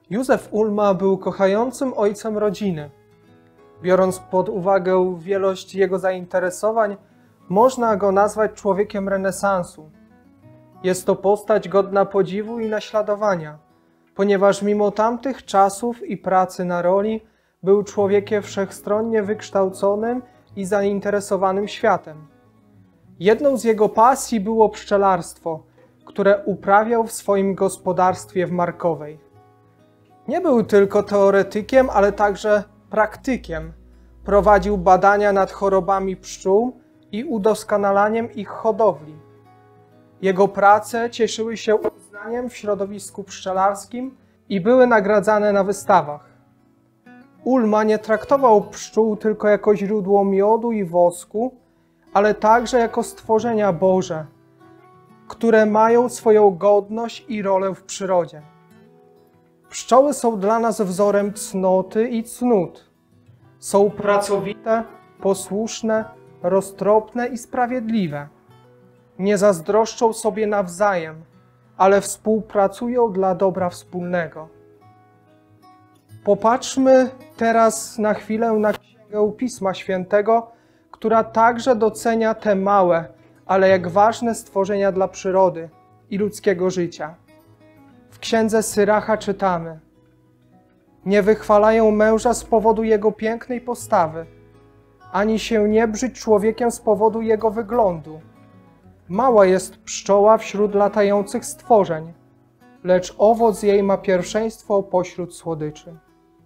Józef Ulma był kochającym ojcem rodziny. Biorąc pod uwagę wielość jego zainteresowań, można go nazwać człowiekiem renesansu. Jest to postać godna podziwu i naśladowania, ponieważ mimo tamtych czasów i pracy na roli był człowiekiem wszechstronnie wykształconym i zainteresowanym światem. Jedną z jego pasji było pszczelarstwo, które uprawiał w swoim gospodarstwie w Markowej. Nie był tylko teoretykiem, ale także praktykiem. Prowadził badania nad chorobami pszczół i udoskonalaniem ich hodowli. Jego prace cieszyły się uznaniem w środowisku pszczelarskim i były nagradzane na wystawach. Ulma nie traktował pszczół tylko jako źródło miodu i wosku, ale także jako stworzenia Boże, które mają swoją godność i rolę w przyrodzie. Pszczoły są dla nas wzorem cnoty i cnót. Są pracowite, posłuszne, roztropne i sprawiedliwe. Nie zazdroszczą sobie nawzajem, ale współpracują dla dobra wspólnego. Popatrzmy teraz na chwilę na Księgę Pisma Świętego, która także docenia te małe, ale jak ważne stworzenia dla przyrody i ludzkiego życia. W Księdze Syracha czytamy: nie wychwalają męża z powodu jego pięknej postawy, ani się nie brzydź człowiekiem z powodu jego wyglądu. Mała jest pszczoła wśród latających stworzeń, lecz owoc jej ma pierwszeństwo pośród słodyczy.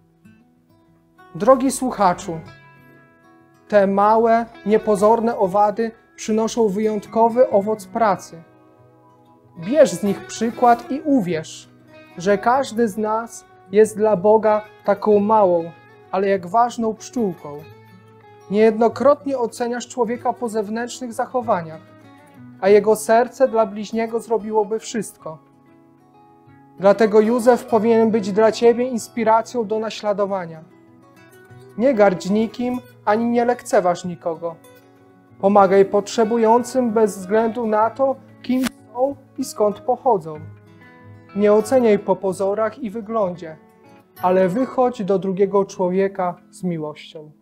Drogi słuchaczu, te małe, niepozorne owady przynoszą wyjątkowy owoc pracy. Bierz z nich przykład i uwierz, że każdy z nas jest dla Boga taką małą, ale jak ważną pszczółką. Niejednokrotnie oceniasz człowieka po zewnętrznych zachowaniach, a jego serce dla bliźniego zrobiłoby wszystko. Dlatego Józef powinien być dla ciebie inspiracją do naśladowania. Nie gardź nikim, ani nie lekceważ nikogo. Pomagaj potrzebującym bez względu na to, kim są i skąd pochodzą. Nie oceniaj po pozorach i wyglądzie, ale wychodź do drugiego człowieka z miłością.